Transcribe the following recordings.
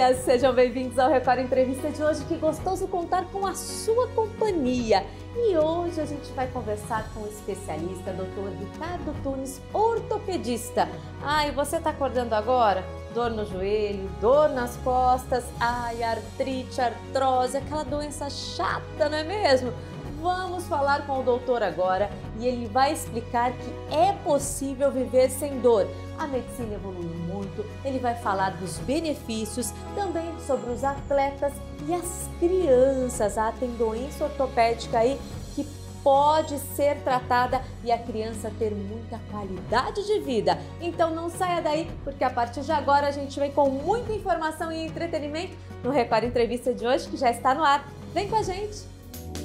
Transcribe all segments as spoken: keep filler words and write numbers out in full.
dias, sejam bem-vindos ao Record Entrevista de hoje. Que gostoso contar com a sua companhia. E hoje a gente vai conversar com o especialista, doutor Ricardo Tunes, ortopedista. Ai, você tá acordando agora? Dor no joelho, dor nas costas, ai, artrite, artrose, aquela doença chata, não é mesmo? Vamos falar com o doutor agora e ele vai explicar que é possível viver sem dor. A medicina evoluiu muito, ele vai falar dos benefícios, também sobre os atletas e as crianças. Ah, tem doença ortopédica aí que pode ser tratada e a criança ter muita qualidade de vida. Então não saia daí, porque a partir de agora a gente vem com muita informação e entretenimento no Record Entrevista de hoje, que já está no ar. Vem com a gente!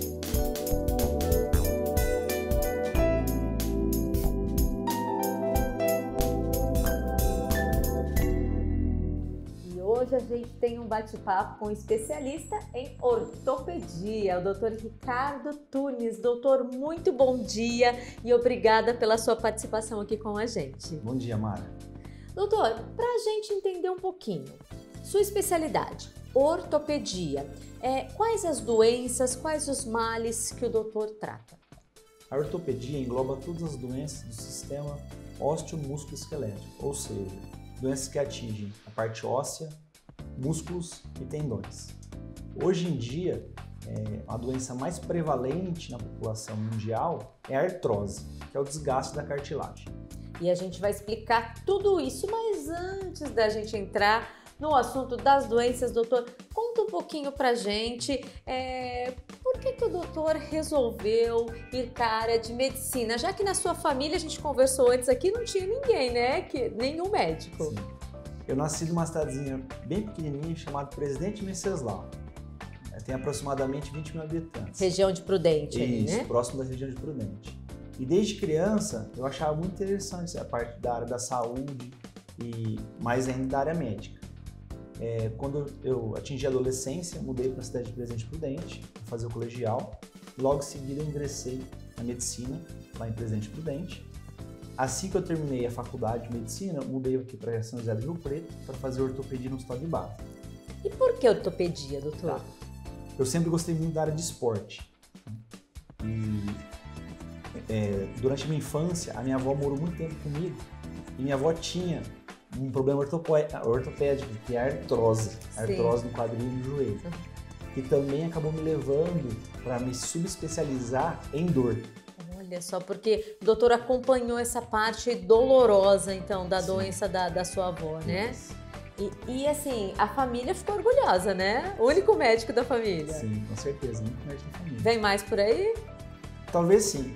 Hoje a gente tem um bate-papo com um especialista em ortopedia, o doutor Ricardo Tunes. Doutor, muito bom dia e obrigada pela sua participação aqui com a gente. Bom dia, Mara. Doutor, para a gente entender um pouquinho, sua especialidade, ortopedia, é, quais as doenças, quais os males que o doutor trata? A ortopedia engloba todas as doenças do sistema ósseo-músculo-esquelético, ou seja, doenças que atingem a parte óssea, músculos e tendões. Hoje em dia, é, a doença mais prevalente na população mundial é a artrose, que é o desgaste da cartilagem. E a gente vai explicar tudo isso, mas antes da gente entrar no assunto das doenças, doutor, conta um pouquinho pra gente é, por que, que o doutor resolveu ir para a área de medicina, já que na sua família, a gente conversou antes aqui, não tinha ninguém, né? Que, nenhum médico. Sim. Eu nasci numa cidadezinha bem pequenininha chamada Presidente Venceslau. Tem aproximadamente vinte mil habitantes. Região de Prudente, ali, Isso, né? próximo da região de Prudente. E desde criança eu achava muito interessante a parte da área da saúde e mais ainda da área médica. É, quando eu atingi a adolescência, mudei para a cidade de Presidente Prudente para fazer o colegial. Logo em seguida eu ingressei na medicina lá em Presidente Prudente. Assim que eu terminei a faculdade de medicina, eu mudei aqui para São José do Rio Preto para fazer ortopedia no hospital de base. E por que ortopedia, doutor? Tá. Eu sempre gostei muito da área de esporte. E é, durante a minha infância, a minha avó morou muito tempo comigo e minha avó tinha um problema ortopédico, que é a artrose, a artrose no quadril e no joelho, que também acabou me levando para me subespecializar em dor. Olha só, porque o doutor acompanhou essa parte dolorosa, então, da Sim. doença da, da sua avó, né? E, e, assim, a família ficou orgulhosa, né? O único médico da família. Sim, com certeza, o único médico da família. Vem mais por aí? Talvez sim.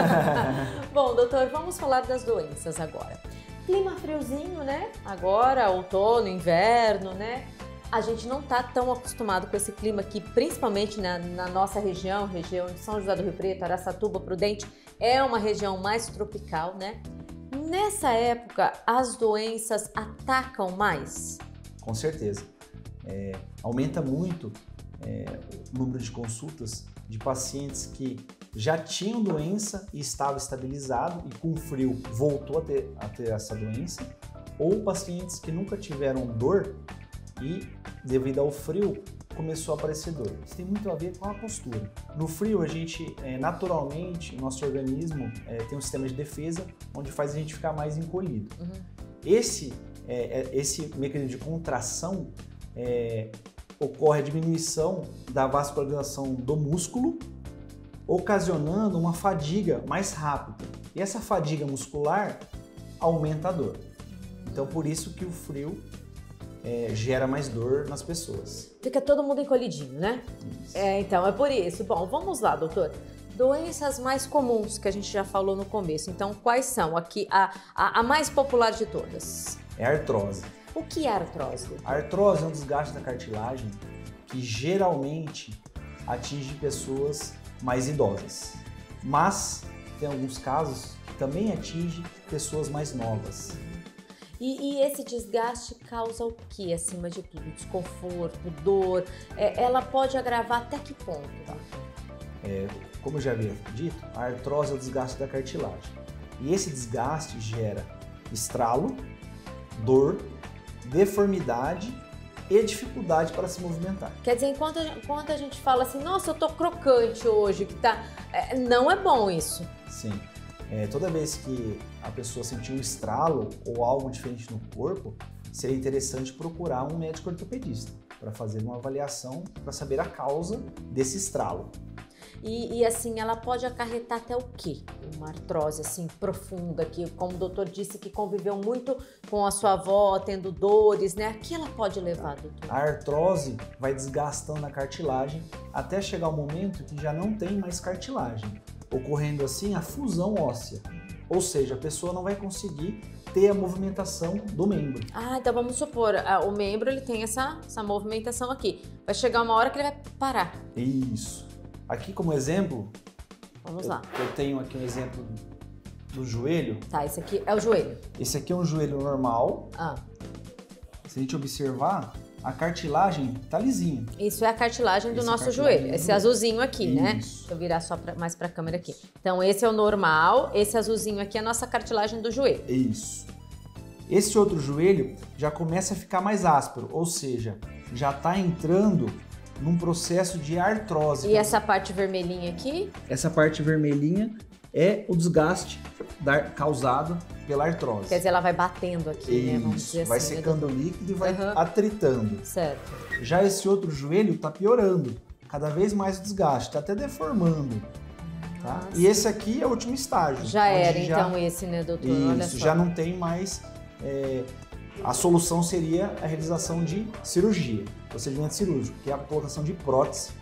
Bom, doutor, vamos falar das doenças agora. Clima friozinho, né? Agora, outono, inverno, né? A gente não está tão acostumado com esse clima aqui, principalmente na, na nossa região, região de São José do Rio Preto, Araçatuba, Prudente, é uma região mais tropical, né? Nessa época, as doenças atacam mais? Com certeza. É, aumenta muito é, o número de consultas de pacientes que já tinham doença e estava estabilizado e com frio voltou a ter, a ter essa doença, ou pacientes que nunca tiveram dor e, devido ao frio, começou a aparecer dor. Isso tem muito a ver com a postura. No frio, a gente, é, naturalmente, o nosso organismo é, tem um sistema de defesa onde faz a gente ficar mais encolhido. Uhum. Esse, é, esse mecanismo de contração é, ocorre a diminuição da vascularização do músculo, ocasionando uma fadiga mais rápida. E essa fadiga muscular aumenta a dor. Então, por isso que o frio É, gera mais dor nas pessoas. Fica todo mundo encolhidinho, né? Isso. É, então, é por isso. Bom, vamos lá, doutor. Doenças mais comuns que a gente já falou no começo. Então, quais são aqui a, a, a mais popular de todas? É a artrose. O que é artrose, doutor? A artrose é um desgaste da cartilagem que geralmente atinge pessoas mais idosas. Mas tem alguns casos que também atinge pessoas mais novas. E, e esse desgaste causa o que, acima de tudo? Desconforto, dor? É, ela pode agravar até que ponto? Tá. É, como eu já havia dito, a artrose é o desgaste da cartilagem. E esse desgaste gera estralo, dor, deformidade e dificuldade para se movimentar. Quer dizer, enquanto a gente, enquanto a gente fala assim, nossa, eu tô crocante hoje, que tá... É, não é bom isso. Sim. É, toda vez que a pessoa sentir um estralo ou algo diferente no corpo, seria interessante procurar um médico ortopedista para fazer uma avaliação para saber a causa desse estralo. E, e assim, ela pode acarretar até o quê? Uma artrose assim profunda, que como o doutor disse que conviveu muito com a sua avó, tendo dores, né? A que ela pode levar, doutor? A artrose vai desgastando a cartilagem até chegar o momento que já não tem mais cartilagem, ocorrendo assim a fusão óssea. Ou seja, a pessoa não vai conseguir ter a movimentação do membro. Ah, então vamos supor, o membro ele tem essa, essa movimentação aqui. Vai chegar uma hora que ele vai parar. Isso. Aqui como exemplo, Vamos eu, lá. eu tenho aqui um exemplo do joelho. Tá, esse aqui é o joelho. Esse aqui é um joelho normal. Ah. Se a gente observar, a cartilagem tá lisinha. Isso é a cartilagem do Esse nosso cartilagem joelho. do Esse joelho. azulzinho aqui, Isso. né? Deixa eu virar só pra, mais pra câmera aqui. Então esse é o normal, esse azulzinho aqui é a nossa cartilagem do joelho. Isso. Esse outro joelho já começa a ficar mais áspero, ou seja, já tá entrando num processo de artrose. E essa parte vermelhinha aqui? Essa parte vermelhinha é o desgaste da, causado pela artrose. Quer dizer, ela vai batendo aqui, Isso, né? Vamos dizer vai assim. secando né, o líquido e vai Uhum. atritando. certo. Já esse outro joelho está piorando, cada vez mais o desgaste, está até deformando. Tá? Nossa. E esse aqui é o último estágio. Já onde era, já- então, esse, né, doutor? Olha Isso, só. já não tem mais... é, a solução seria a realização de cirurgia, procedimento cirúrgico, que é a colocação de prótese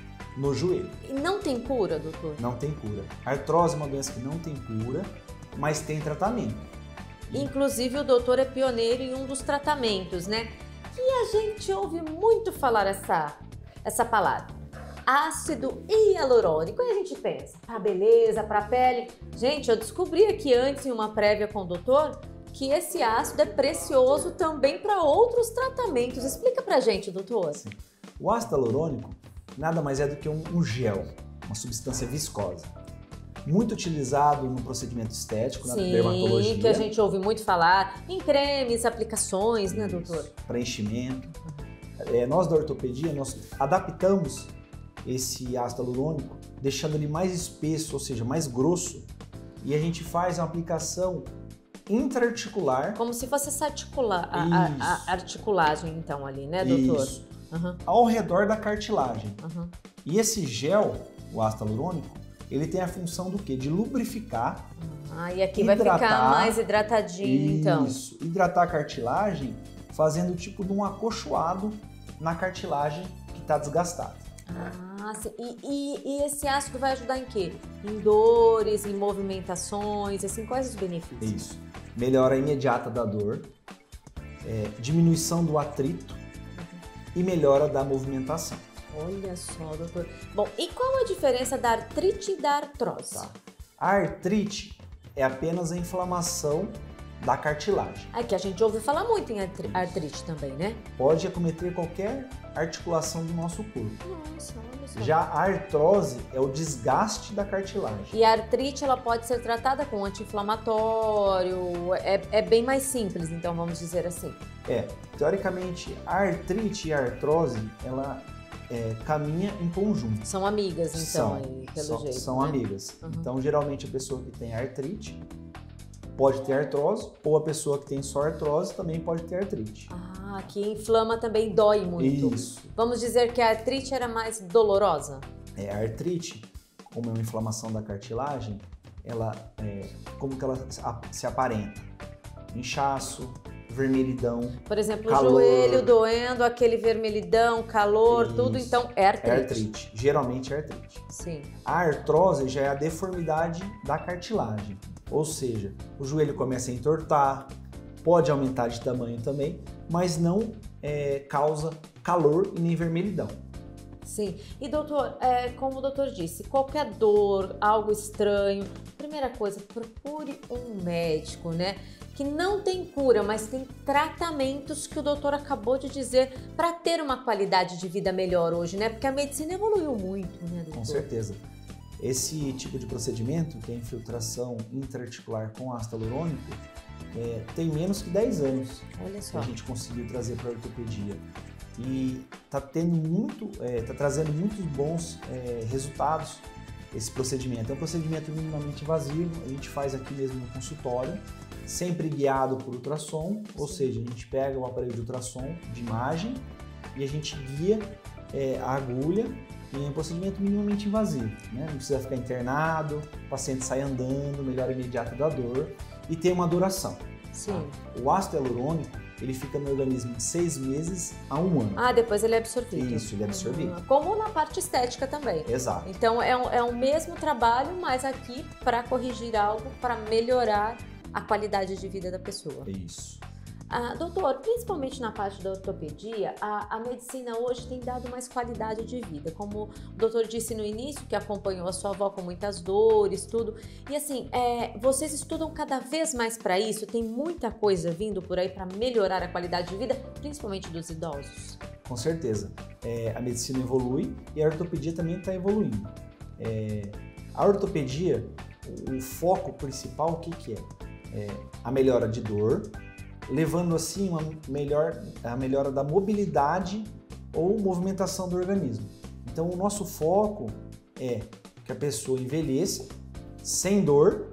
no joelho. E não tem cura, doutor? Não tem cura. A artrose é uma doença que não tem cura, mas tem tratamento. Inclusive, o doutor é pioneiro em um dos tratamentos, né? Que a gente ouve muito falar essa, essa palavra. Ácido hialurônico. E a gente pensa, pra beleza, pra pele. Gente, eu descobri aqui antes, em uma prévia com o doutor, que esse ácido é precioso também para outros tratamentos. Explica pra gente, doutor. Sim. O ácido hialurônico nada mais é do que um, um gel, uma substância viscosa. Muito utilizado no procedimento estético, na Sim, dermatologia. que a gente ouve muito falar em cremes, aplicações, né, doutor? Preenchimento. É, nós da ortopedia, nós adaptamos esse ácido hialurônico, deixando ele mais espesso, ou seja, mais grosso, e a gente faz uma aplicação intraarticular. Como se fosse essa articula a, a- a articulagem, então, ali, né, doutor? Isso. Uhum, Ao redor da cartilagem. uhum. E esse gel, o ácido hialurônico, ele tem a função do quê? De lubrificar. Ah, e aqui vai Hidratar. ficar mais hidratadinho, então. Isso. Hidratar a cartilagem, fazendo tipo de um acolchoado na cartilagem que está desgastada. Ah, sim. E, e- e esse ácido vai ajudar em quê? Em dores, em movimentações, assim, quais os benefícios? Isso. Melhora imediata da dor, é, diminuição do atrito e melhora da movimentação. Olha só, doutor. Bom, e qual a diferença da artrite e da artrose? Tá? A artrite é apenas a inflamação da cartilagem. É que a gente ouve falar muito em artri- artrite também, né? Pode acometer qualquer articulação do nosso corpo. Nossa, olha só. Já a artrose é o desgaste da cartilagem. E a artrite, ela pode ser tratada com anti-inflamatório, é, é bem mais simples, então vamos dizer assim. É, teoricamente, a artrite e a artrose, ela é, caminha em conjunto. São amigas, então, são, aí, pelo são, jeito. são né? amigas. Uhum. Então, geralmente, a pessoa que tem artrite pode ter artrose, ou a pessoa que tem só artrose também pode ter artrite. Ah, que inflama também dói muito. Isso. Vamos dizer que a artrite era mais dolorosa? É, a artrite, como é uma inflamação da cartilagem, ela, é, como que ela se aparenta? Inchaço, vermelhidão. Por exemplo, Calor. o joelho doendo, aquele vermelhidão, calor, Isso. tudo, então é artrite. É artrite. Geralmente é artrite. Sim. A artrose já é a deformidade da cartilagem. Ou seja, o joelho começa a entortar, pode aumentar de tamanho também, mas não é, causa calor e nem vermelhidão. Sim. E doutor, é, como o doutor disse, qualquer dor, algo estranho, primeira coisa, procure um médico, né? Que não tem cura, mas tem tratamentos que o doutor acabou de dizer para ter uma qualidade de vida melhor hoje, né? Porque a medicina evoluiu muito, né, doutor? Com certeza. Esse tipo de procedimento, que é a infiltração intraarticular com ácido hialurônico, é, tem menos que dez anos Olha que só. a gente conseguiu trazer para a ortopedia. e está tendo muito, está é, trazendo muitos bons é, resultados esse procedimento. É um procedimento minimamente invasivo, a gente faz aqui mesmo no consultório, sempre guiado por ultrassom, ou Sim. seja, a gente pega o aparelho de ultrassom de imagem e a gente guia é, a agulha, e é um procedimento minimamente invasivo, né? Não precisa ficar internado, o paciente sai andando, melhora imediata da dor e tem uma duração. Sim. Tá? O ácido hialurônico, ele fica no organismo de seis meses a um ano. Ah, depois ele é absorvido. Isso, ele é absorvido. Uhum. Como na parte estética também. Exato. Então é um, é o mesmo trabalho, mas aqui para corrigir algo, para melhorar a qualidade de vida da pessoa. Isso. Ah, doutor, principalmente na parte da ortopedia, a, a medicina hoje tem dado mais qualidade de vida. Como o doutor disse no início, que acompanhou a sua avó com muitas dores, tudo. E assim, é, vocês estudam cada vez mais para isso? Tem muita coisa vindo por aí para melhorar a qualidade de vida, principalmente dos idosos? Com certeza. É, a medicina evolui e a ortopedia também está evoluindo. É, a ortopedia, o, o foco principal, o que, que é? é? A melhora de dor, levando assim uma melhor, a melhora da mobilidade ou movimentação do organismo. Então o nosso foco é que a pessoa envelheça sem dor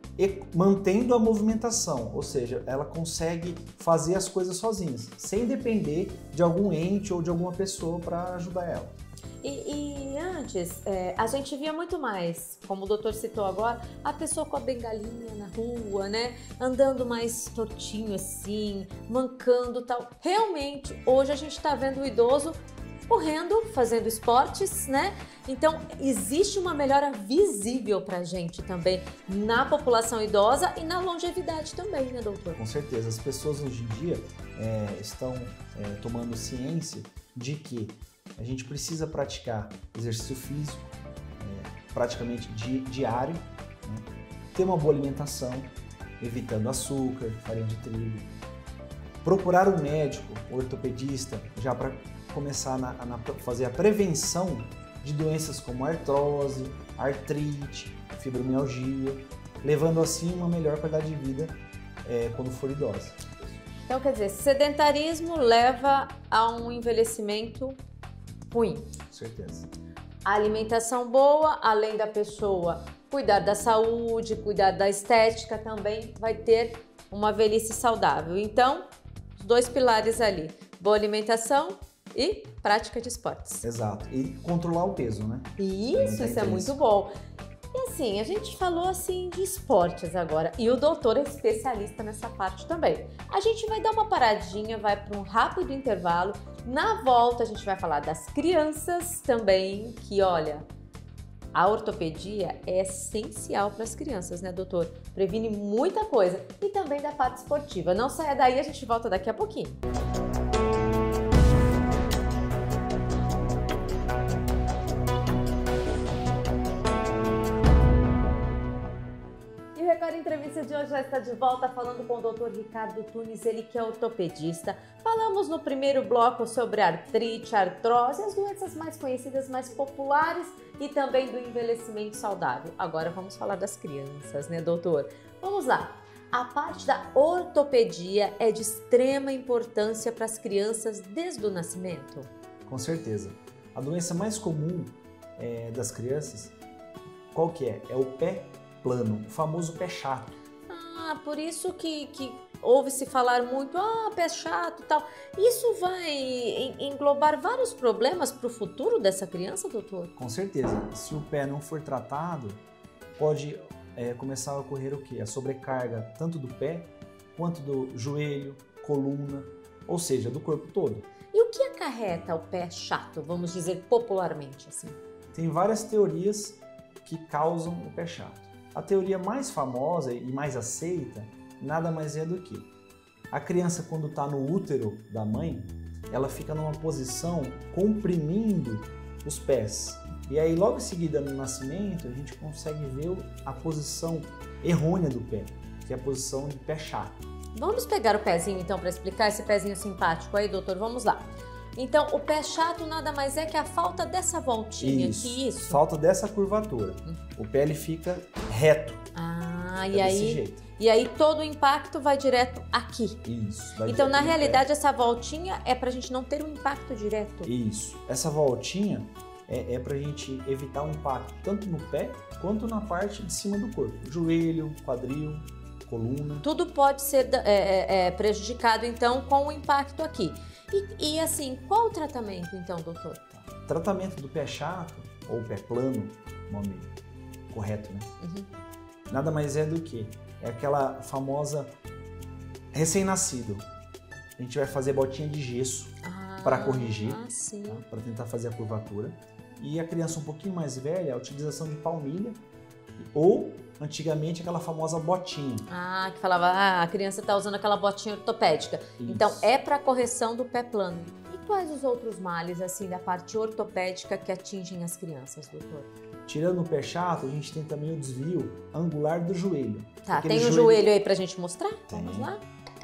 e mantendo a movimentação, ou seja, ela consegue fazer as coisas sozinhas, sem depender de algum ente ou de alguma pessoa para ajudar ela. E, e antes, é, a gente via muito mais, como o doutor citou agora, a pessoa com a bengalinha na rua, né? Andando mais tortinho assim, mancando e tal. Realmente, hoje a gente está vendo o idoso correndo, fazendo esportes, né? Então, existe uma melhora visível pra gente também na população idosa e na longevidade também, né, doutor? Com certeza. As pessoas hoje em dia é, estão é, tomando ciência de que a gente precisa praticar exercício físico é, praticamente di, diário, né? Ter uma boa alimentação, evitando açúcar, farinha de trigo, procurar um médico, ortopedista, já para começar a na, na, fazer a prevenção de doenças como artrose, artrite, fibromialgia, levando assim uma melhor qualidade de vida é, quando for idosa. Então, quer dizer, sedentarismo leva a um envelhecimento ruim. Com certeza. A alimentação boa, além da pessoa cuidar da saúde, cuidar da estética, também vai ter uma velhice saudável. Então, os dois pilares ali, boa alimentação e prática de esportes. Exato. E controlar o peso, né? Isso, isso é muito bom. E assim, a gente falou assim de esportes agora e o doutor é especialista nessa parte também. A gente vai dar uma paradinha, vai para um rápido intervalo. Na volta a gente vai falar das crianças também, que olha, a ortopedia é essencial para as crianças, né, doutor? Previne muita coisa e também da parte esportiva. Não saia daí, a gente volta daqui a pouquinho. A entrevista de hoje já está de volta falando com o doutor Ricardo Tunes, ele que é ortopedista. Falamos no primeiro bloco sobre artrite, artrose, as doenças mais conhecidas, mais populares e também do envelhecimento saudável. Agora vamos falar das crianças, né, doutor? Vamos lá. A parte da ortopedia é de extrema importância para as crianças desde o nascimento? Com certeza. A doença mais comum é, das crianças, qual que é? É o pé plano, o famoso pé chato. Ah, por isso que, que ouve-se falar muito, ah, pé chato e tal. Isso vai englobar vários problemas para o futuro dessa criança, doutor? Com certeza. Se o pé não for tratado, pode é, começar a ocorrer o quê? A sobrecarga tanto do pé, quanto do joelho, coluna, ou seja, do corpo todo. E o que acarreta o pé chato, vamos dizer popularmente assim? Tem várias teorias que causam o pé chato. A teoria mais famosa e mais aceita nada mais é do que a criança, quando está no útero da mãe, ela fica numa posição comprimindo os pés. E aí, logo em seguida, no nascimento, a gente consegue ver a posição errônea do pé, que é a posição de pé chato. Vamos pegar o pezinho, então, para explicar esse pezinho simpático aí, doutor? Vamos lá. Então, o pé chato nada mais é que a falta dessa voltinha isso, aqui, isso? Falta dessa curvatura. Hum. O pé, ele fica reto. Ah, é e desse aí... jeito. E aí todo o impacto vai direto aqui. Isso. Vai Então, direto na no realidade, pé. essa voltinha é pra gente não ter um impacto direto. Isso. Essa voltinha é, é pra gente evitar o impacto tanto no pé quanto na parte de cima do corpo. Joelho, quadril, coluna. Tudo pode ser é, é, é, prejudicado, então, com o impacto aqui. E, e assim, qual o tratamento, então, doutor? Tratamento do pé chato, ou pé plano, nome correto, né? Uhum. Nada mais é do que é aquela famosa recém-nascido. A gente vai fazer botinha de gesso Ah, para corrigir, ah, sim. tá? Para tentar fazer a curvatura. E a criança um pouquinho mais velha, a utilização de palmilha ou, antigamente, aquela famosa botinha. Ah, que falava, ah, a criança está usando aquela botinha ortopédica. Isso. Então, é para correção do pé plano. E quais os outros males, assim, da parte ortopédica que atingem as crianças, doutor? Tirando o pé chato, a gente tem também o desvio angular do joelho. Tá, Aquele tem o joelho... joelho aí pra gente mostrar? Tem. Vamos lá?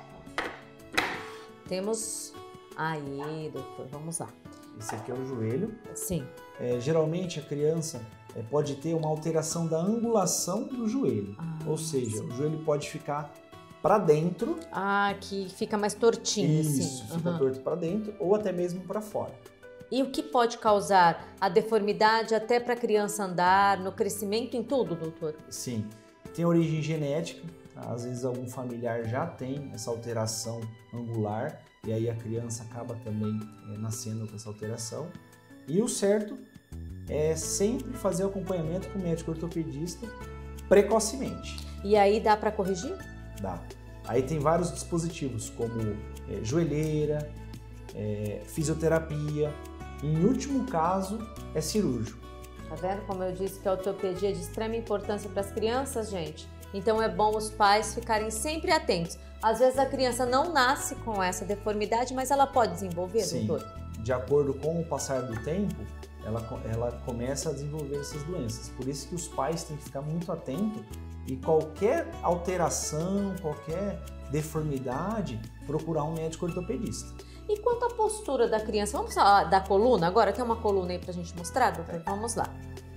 Temos... Aí, doutor, vamos lá. Esse aqui é o joelho. Sim. É, geralmente, a criança é, pode ter uma alteração da angulação do joelho. Ah, Ou seja, sim. o joelho pode ficar para dentro. Ah, que fica mais tortinho, Isso, assim. fica Uhum. torto para dentro ou até mesmo para fora. E o que pode causar a deformidade até para a criança andar, no crescimento, em tudo, doutor? Sim, tem origem genética, tá? Às vezes algum familiar já tem essa alteração angular e aí a criança acaba também é, nascendo com essa alteração. E o certo é sempre fazer o acompanhamento com o médico ortopedista precocemente. E aí dá para corrigir? Dá. Aí tem vários dispositivos como é, joelheira, é, fisioterapia, em último caso é cirúrgico. Tá vendo como eu disse que a ortopedia é de extrema importância para as crianças, gente? Então é bom os pais ficarem sempre atentos. Às vezes a criança não nasce com essa deformidade, mas ela pode desenvolver, Sim, doutor? de acordo com o passar do tempo, ela, ela começa a desenvolver essas doenças. Por isso que os pais têm que ficar muito atentos e qualquer alteração, qualquer deformidade, procurar um médico ortopedista. E quanto à postura da criança? Vamos falar da coluna agora? Tem uma coluna aí pra gente mostrar, doutor? Vamos lá.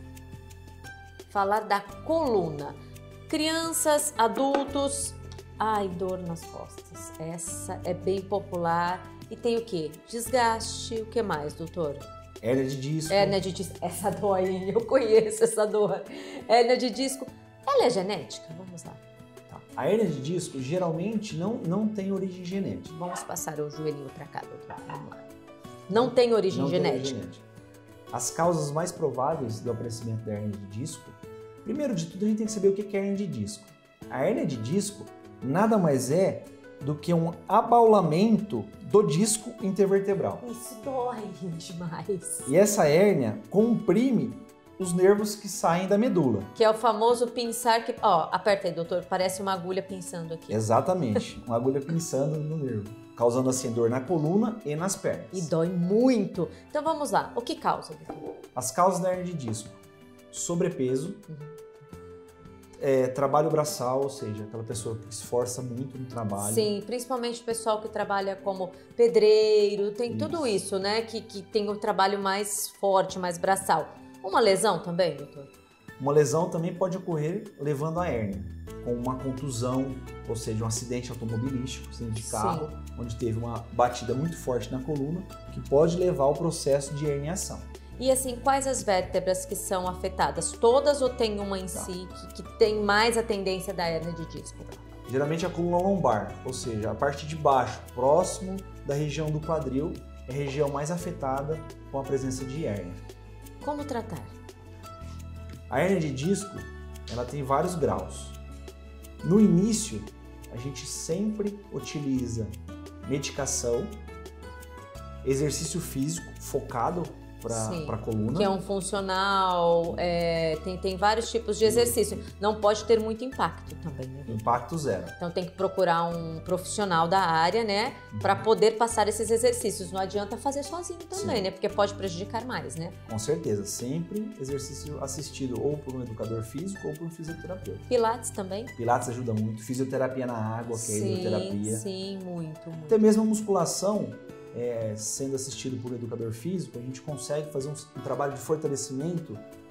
Falar da coluna. Crianças, adultos... Ai, dor nas costas. Essa é bem popular. E tem o quê? Desgaste. O que mais, doutor? Hérnia de disco. Hérnia de disco. Essa dor aí, eu conheço essa dor. Hérnia de disco. Ela é genética? Vamos lá. A hérnia de disco geralmente não, não tem origem genética. Vamos passar o joelhinho para cá, doutor. Vamos lá. Não tem origem Não tem genética. origem genética. As causas mais prováveis do aparecimento da hérnia de disco, primeiro de tudo a gente tem que saber o que é hérnia de disco. A hérnia de disco nada mais é do que um abaulamento do disco intervertebral. Isso dói demais. E essa hérnia comprime os nervos que saem da medula. Que é o famoso pinçar que... Ó, aperta aí, doutor. Parece uma agulha pinçando aqui. Exatamente. Uma agulha pinçando no nervo. Causando assim dor na coluna e nas pernas. E dói muito. Então vamos lá. O que causa, doutor? As causas da hérnia de disco. Sobrepeso. Uhum. É, trabalho braçal, ou seja, aquela pessoa que esforça muito no trabalho. Sim, principalmente o pessoal que trabalha como pedreiro. Tem Isso. tudo isso, né? Que, que tem o trabalho mais forte, mais braçal. Uma lesão também, doutor? Uma lesão também pode ocorrer levando a hérnia, com uma contusão, ou seja, um acidente automobilístico, acidente de carro, Sim. onde teve uma batida muito forte na coluna, que pode levar ao processo de herniação. E assim, quais as vértebras que são afetadas? Todas ou tem uma em Tá. si que, que tem mais a tendência da hérnia de disco? Geralmente a coluna lombar, ou seja, a parte de baixo, próximo da região do quadril, é a região mais afetada com a presença de hérnia. Como tratar? A hérnia de disco, ela tem vários graus. No início, a gente sempre utiliza medicação, exercício físico focado para a coluna. Que é um funcional, é, tem, tem vários tipos de exercício. Não pode ter muito impacto também, né? Impacto zero. Então tem que procurar um profissional da área, né? Para poder passar esses exercícios. Não adianta fazer sozinho também, Sim. né? Porque pode prejudicar mais, né? Com certeza. Sempre exercício assistido ou por um educador físico ou por um fisioterapeuta. Pilates também? Pilates ajuda muito. Fisioterapia na água, que é a hidroterapia. Sim, sim, muito, muito. Até mesmo a musculação, é, sendo assistido por um educador físico, a gente consegue fazer um, um trabalho de fortalecimento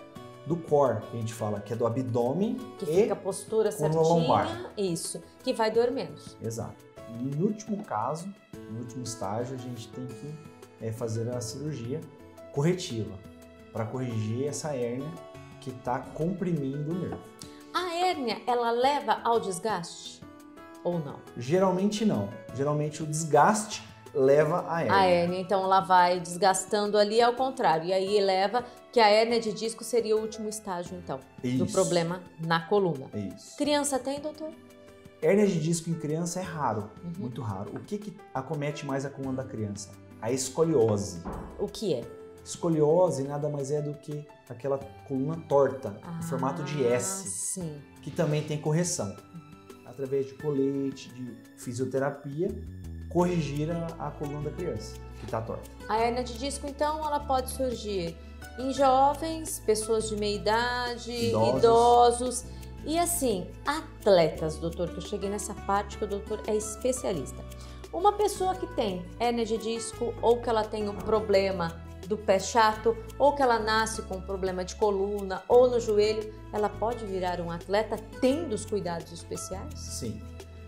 do core, que a gente fala, que é do abdômen que e fica a postura coluna lombar. certinha, isso, que vai doer menos. Exato. E no último caso, no último estágio, a gente tem que é, fazer a cirurgia corretiva para corrigir essa hérnia que está comprimindo o nervo. A hérnia, ela leva ao desgaste ou não? Geralmente não. Geralmente o desgaste leva a hérnia. A hérnia, então ela vai desgastando ali ao contrário. E aí leva que a hérnia de disco seria o último estágio, então, Isso. do problema na coluna. Isso. Criança tem, doutor? Hérnia de disco em criança é raro, Uhum. muito raro. O que, que acomete mais a coluna da criança? A escoliose. O que é? Escoliose nada mais é do que aquela coluna torta, Ah, em formato de S, sim. que também tem correção. Através de colete, de fisioterapia, corrigir a, a coluna da criança, que está torta. A hérnia de disco, então, ela pode surgir em jovens, pessoas de meia idade, Idosos. idosos. E assim, atletas, doutor, que eu cheguei nessa parte que o doutor é especialista. Uma pessoa que tem hérnia de disco ou que ela tem um problema do pé chato ou que ela nasce com um problema de coluna ou no joelho, ela pode virar um atleta tendo os cuidados especiais? Sim.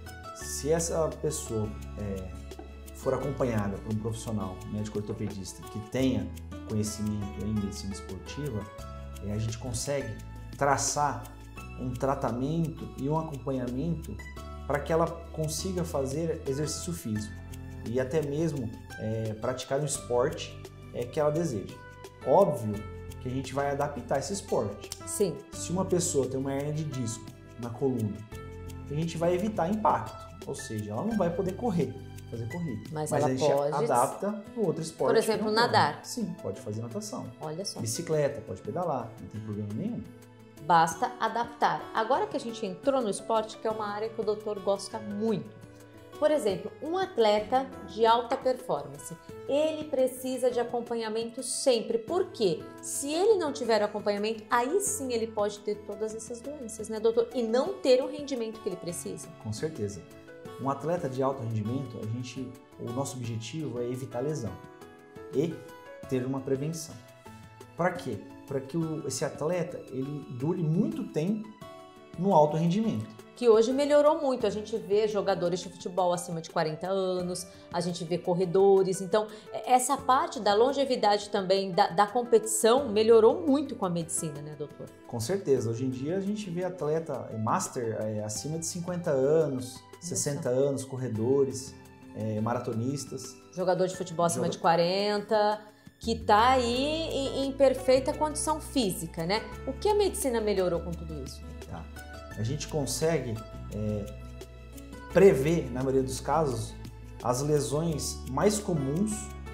Se essa pessoa é, for acompanhada por um profissional, médico ortopedista, que tenha conhecimento em medicina esportiva, é, a gente consegue traçar um tratamento e um acompanhamento para que ela consiga fazer exercício físico e até mesmo é, praticar um esporte é, que ela deseja. Óbvio que a gente vai adaptar esse esporte. Sim. Se uma pessoa tem uma hérnia de disco na coluna, a gente vai evitar impacto, ou seja, ela não vai poder correr, fazer corrida. Mas, Mas ela a gente pode, adapta para outro esporte. por exemplo, que não nadar. corre. Sim, pode fazer natação. Olha só. Bicicleta, pode pedalar, não tem problema nenhum. Basta adaptar. Agora que a gente entrou no esporte, que é uma área que o doutor gosta muito. Por exemplo, um atleta de alta performance, ele precisa de acompanhamento sempre. Por quê? Se ele não tiver acompanhamento, aí sim ele pode ter todas essas doenças, né, doutor? E não ter o rendimento que ele precisa. Com certeza. Um atleta de alto rendimento, a gente, o nosso objetivo é evitar lesão e ter uma prevenção. Para quê? Para que o, esse atleta ele dure muito tempo no alto rendimento. Que hoje melhorou muito. A gente vê jogadores de futebol acima de quarenta anos, a gente vê corredores. Então, essa parte da longevidade também, da, da competição, melhorou muito com a medicina, né, doutor? Com certeza. Hoje em dia a gente vê atleta master é, acima de cinquenta anos, sessenta anos, corredores, é, maratonistas. Jogador de futebol acima Joga... de quarenta, que está aí em, em perfeita condição física, né? O que a medicina melhorou com tudo isso? Tá. A gente consegue é, prever, na maioria dos casos, as lesões mais comuns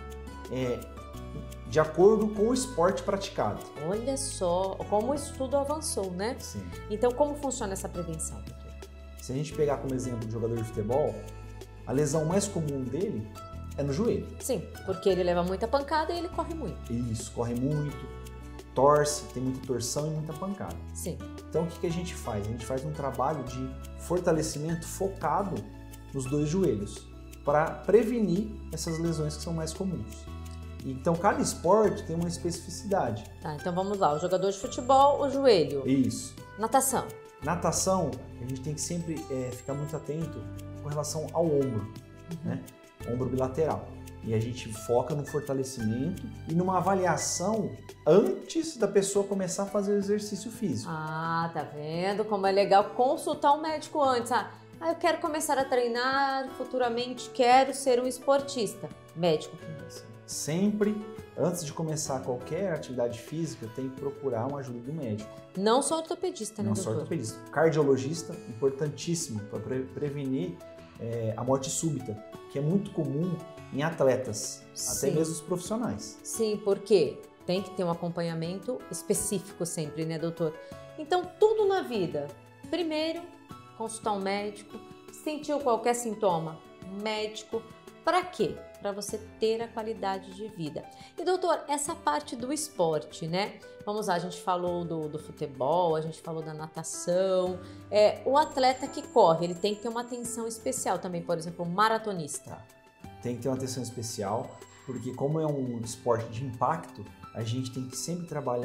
é, de acordo com o esporte praticado. Olha só como o estudo avançou, né? Sim. Então, como funciona essa prevenção, doutor? Se a gente pegar como exemplo um jogador de futebol, a lesão mais comum dele é no joelho. Sim, porque ele leva muita pancada e ele corre muito. Isso, corre muito, torce, tem muita torção e muita pancada. Sim. Então o que, que a gente faz? A gente faz um trabalho de fortalecimento focado nos dois joelhos para prevenir essas lesões que são mais comuns. Então cada esporte tem uma especificidade. Tá, então vamos lá. O jogador de futebol, o joelho. Isso. Natação. Natação, a gente tem que sempre é, ficar muito atento com relação ao ombro, Uhum. né? Ombro bilateral. E a gente foca no fortalecimento e numa avaliação antes da pessoa começar a fazer o exercício físico. Ah, tá vendo como é legal consultar um médico antes. Ah, eu quero começar a treinar, futuramente quero ser um esportista. Médico primeiro. Sempre, antes de começar qualquer atividade física, tem que procurar uma ajuda do médico. Não só ortopedista, né, Não doutor? só ortopedista. Cardiologista, importantíssimo para pre prevenir é, a morte súbita, que é muito comum em atletas, Sim. até mesmo os profissionais. Sim, porque tem que ter um acompanhamento específico sempre, né, doutor? Então, tudo na vida. Primeiro, consultar um médico. Sentiu qualquer sintoma? Médico. Para quê? Para você ter a qualidade de vida. E, doutor, essa parte do esporte, né? Vamos lá, a gente falou do, do futebol, a gente falou da natação. É, o atleta que corre, ele tem que ter uma atenção especial também, por exemplo, um maratonista. Tá. Tem que ter uma atenção especial, porque como é um esporte de impacto, a gente tem que sempre trabalhar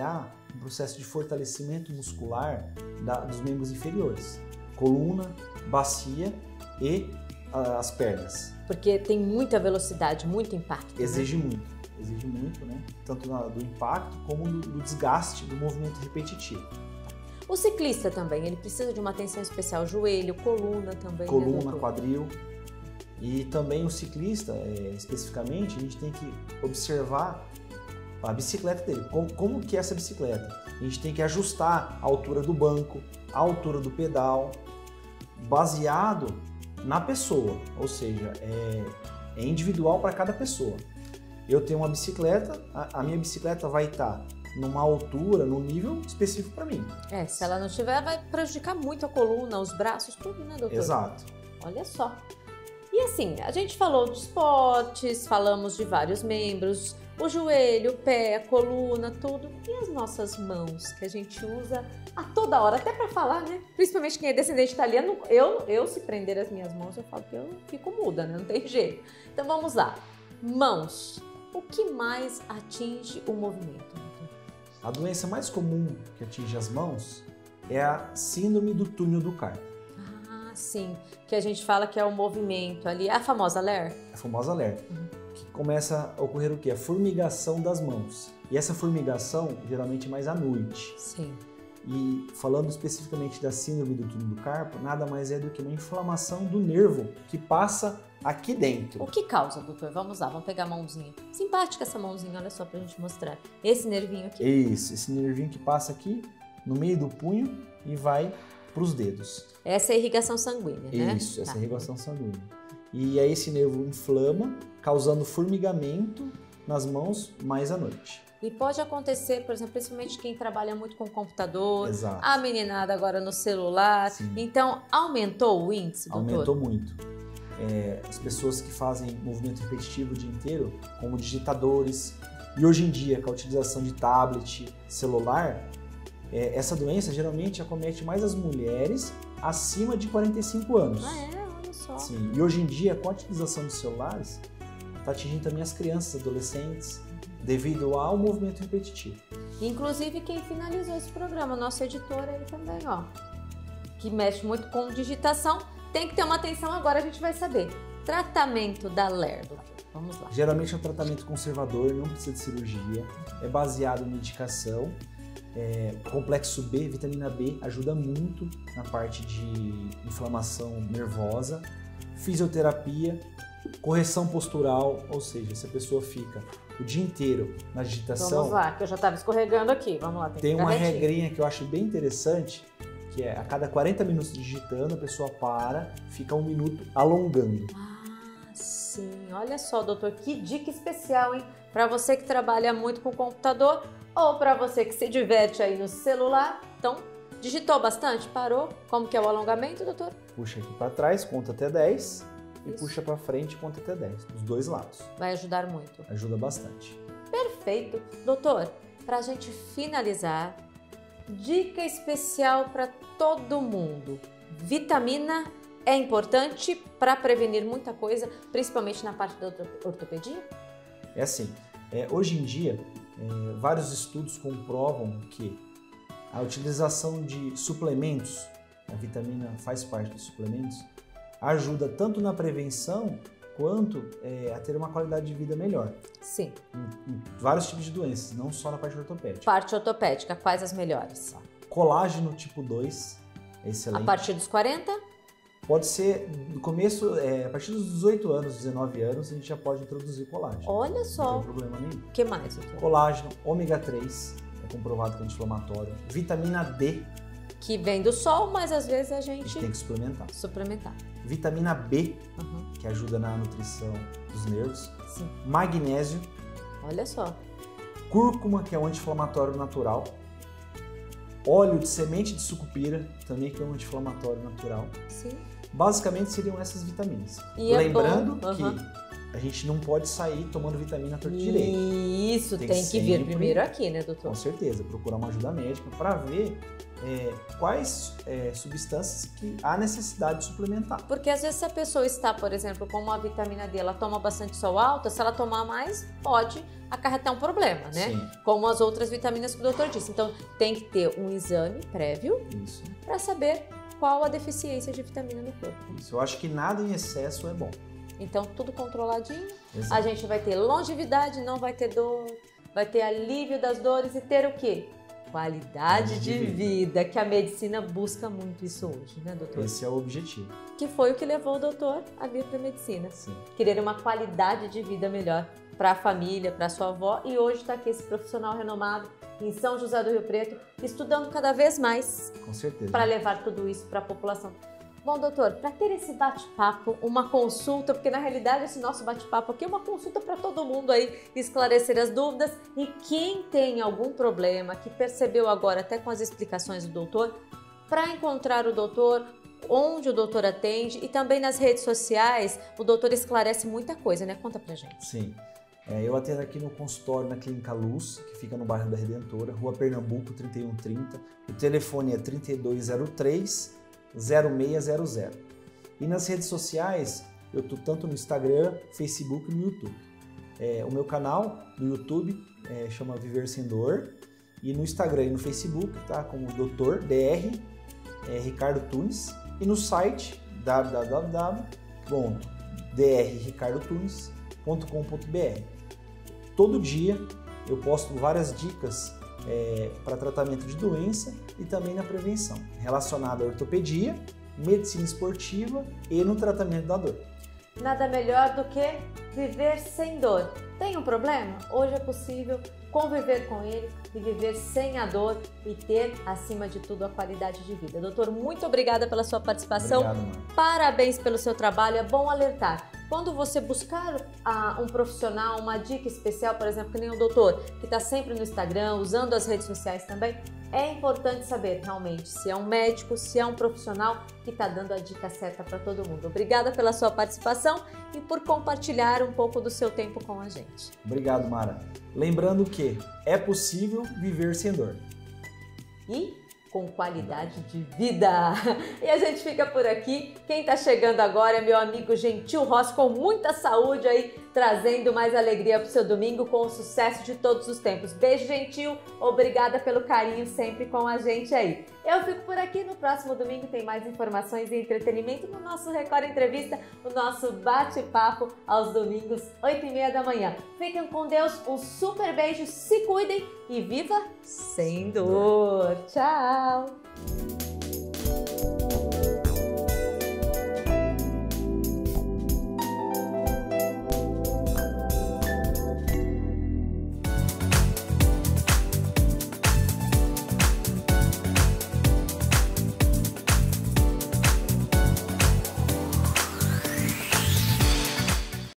um processo de fortalecimento muscular da, dos membros inferiores, coluna, bacia e uh, as pernas. Porque tem muita velocidade, muito impacto. Exige né? muito, exige muito, né? Tanto na, do impacto como do, do desgaste do movimento repetitivo. O ciclista também, ele precisa de uma atenção especial, joelho, coluna também. Coluna, né, quadril. E também o ciclista, é, especificamente, a gente tem que observar a bicicleta dele. Como, como que é essa bicicleta? A gente tem que ajustar a altura do banco, a altura do pedal, baseado na pessoa. Ou seja, é, é individual para cada pessoa. Eu tenho uma bicicleta, a, a minha bicicleta vai estar numa altura, num nível específico para mim. É, se ela não tiver, vai prejudicar muito a coluna, os braços, tudo, né, doutor? Exato. Olha só. E assim, a gente falou de esportes, falamos de vários membros, o joelho, o pé, a coluna, tudo. E as nossas mãos, que a gente usa a toda hora, até para falar, né? Principalmente quem é descendente italiano, eu, eu se prender as minhas mãos, eu falo que eu fico muda, né? Não tem jeito. Então vamos lá. Mãos. O que mais atinge o movimento? A doença mais comum que atinge as mãos é a síndrome do túnel do carpo. Ah, sim. Que a gente fala que é o movimento ali, a famosa L E R? A famosa L E R. Uhum. Que começa a ocorrer o quê? A formigação das mãos. E essa formigação geralmente é mais à noite. Sim. E falando especificamente da síndrome do túnel do carpo, nada mais é do que uma inflamação do nervo que passa aqui dentro. O que causa, doutor? Vamos lá, vamos pegar a mãozinha. Simpática essa mãozinha, olha só pra gente mostrar. Esse nervinho aqui. Isso, esse nervinho que passa aqui no meio do punho e vai para os dedos. Essa é a irrigação sanguínea, né? Isso, essa tá. é a irrigação sanguínea. E aí esse nervo inflama, causando formigamento nas mãos mais à noite. E pode acontecer, por exemplo, principalmente quem trabalha muito com computador, Exato. a meninada agora no celular. Sim. Então, aumentou o índice, doutor? Aumentou muito. É, as pessoas que fazem movimento repetitivo o dia inteiro, como digitadores, e hoje em dia com a utilização de tablet, celular, é, essa doença geralmente acomete mais as mulheres acima de quarenta e cinco anos. Ah, é? Olha só. Sim. E hoje em dia, com a utilização dos celulares, está atingindo também as crianças, adolescentes, devido ao movimento repetitivo. Inclusive quem finalizou esse programa, nosso editor aí também, ó, que mexe muito com digitação, tem que ter uma atenção agora, a gente vai saber. Tratamento da L E R, doutor. Vamos lá. Geralmente é um tratamento conservador, não precisa de cirurgia, é baseado em medicação. É, complexo B, vitamina B, ajuda muito na parte de inflamação nervosa. Fisioterapia, correção postural, ou seja, se a pessoa fica o dia inteiro na digitação... Vamos lá, que eu já estava escorregando aqui. Vamos lá, tem, tem que uma retinho. regrinha que eu acho bem interessante, que é a cada quarenta minutos digitando, a pessoa para, fica um minuto alongando. Ah, sim. Olha só, doutor, que dica especial, hein? Para você que trabalha muito com computador ou para você que se diverte aí no celular. Então, digitou bastante? Parou? Como que é o alongamento, doutor? Puxa aqui para trás, conta até dez. E Isso. puxa para frente, conta até dez, dos dois lados. Vai ajudar muito. Ajuda bastante. Perfeito. Doutor, para a gente finalizar, dica especial para todo mundo. Vitamina é importante para prevenir muita coisa, principalmente na parte da ortopedia? É assim, é, hoje em dia, é, vários estudos comprovam que a utilização de suplementos, a vitamina faz parte dos suplementos, ajuda tanto na prevenção quanto é, a ter uma qualidade de vida melhor. Sim. Em, em vários tipos de doenças, não só na parte ortopédica. Parte ortopédica, quais as melhores? Colágeno tipo dois, é excelente. A partir dos quarenta? Pode ser, no começo, é, a partir dos dezoito anos, dezenove anos, a gente já pode introduzir colágeno. Olha só. Não tem problema nenhum. O que mais, doutor? Colágeno, ômega três, é comprovado que é anti-inflamatório. Vitamina D. Que vem do sol, mas às vezes a A gente gente tem que suplementar. suplementar. Vitamina B, Uhum. que ajuda na nutrição dos nervos. Sim. Magnésio. Olha só. Cúrcuma, que é um anti-inflamatório natural. Óleo de semente de sucupira, também que é um anti-inflamatório natural. Sim. Basicamente seriam essas vitaminas. E é Lembrando bom. Uhum. que a gente não pode sair tomando vitamina torto direito. Isso, tem, Tem que vir sempre- primeiro aqui, né, doutor? Com certeza, procurar uma ajuda médica para ver é, quais é, substâncias que há necessidade de suplementar. Porque às vezes se a pessoa está, por exemplo, com uma vitamina D, ela toma bastante sol alta, se ela tomar mais, pode acarretar um problema, né? Sim. Como as outras vitaminas que o doutor disse. Então, tem que ter um exame prévio para saber qual a deficiência de vitamina no corpo. Isso. Eu acho que nada em excesso é bom. Então, tudo controladinho. Exato. A gente vai ter longevidade, não vai ter dor, vai ter alívio das dores e ter o quê? Qualidade de, de vida. vida, que a medicina busca muito isso hoje, né, doutor? Esse é o objetivo. Que foi o que levou o doutor a vir para a medicina. Sim. Querer uma qualidade de vida melhor para a família, para a sua avó. E hoje está aqui esse profissional renomado em São José do Rio Preto, estudando cada vez mais. Com certeza. Para levar tudo isso para a população. Bom, doutor, para ter esse bate-papo, uma consulta, porque na realidade esse nosso bate-papo aqui é uma consulta para todo mundo aí esclarecer as dúvidas, e quem tem algum problema, que percebeu agora até com as explicações do doutor, para encontrar o doutor, onde o doutor atende e também nas redes sociais, o doutor esclarece muita coisa, né? Conta pra gente. Sim. É, eu atendo aqui no consultório na Clínica Luz, que fica no bairro da Redentora, Rua Pernambuco, trinta e um trinta. O telefone é trinta e dois zero três, zero seis zero zero. E nas redes sociais, eu estou tanto no Instagram, Facebook e no YouTube. É, o meu canal no YouTube é, chama Viver Sem Dor, e no Instagram e no Facebook tá como doutor Dr é, Ricardo Tunes, e no site w w w ponto d r ricardo tunes ponto com ponto b r. Todo dia eu posto várias dicas É, para tratamento de doença e também na prevenção, relacionada à ortopedia, medicina esportiva e no tratamento da dor. Nada melhor do que viver sem dor. Tem um problema? Hoje é possível conviver com ele e viver sem a dor e ter, acima de tudo, a qualidade de vida. Doutor, muito obrigada pela sua participação. Obrigado, mãe. Parabéns pelo seu trabalho. É bom alertar. Quando você buscar ah, um profissional, uma dica especial, por exemplo, que nem o doutor, que está sempre no Instagram, usando as redes sociais também, é importante saber realmente se é um médico, se é um profissional que está dando a dica certa para todo mundo. Obrigada pela sua participação e por compartilhar um pouco do seu tempo com a gente. Obrigado, Mara. Lembrando que é possível viver sem dor. E com qualidade de vida. E a gente fica por aqui. Quem está chegando agora é meu amigo Gentil Rossi, com muita saúde aí, trazendo mais alegria para o seu domingo com o sucesso de todos os tempos. Beijo, Gentil. Obrigada pelo carinho sempre com a gente aí. Eu fico por aqui. No próximo domingo tem mais informações e entretenimento no nosso Record Entrevista, o nosso bate-papo aos domingos, oito e meia da manhã. Fiquem com Deus, um super beijo, se cuidem e viva sem dor. Tchau!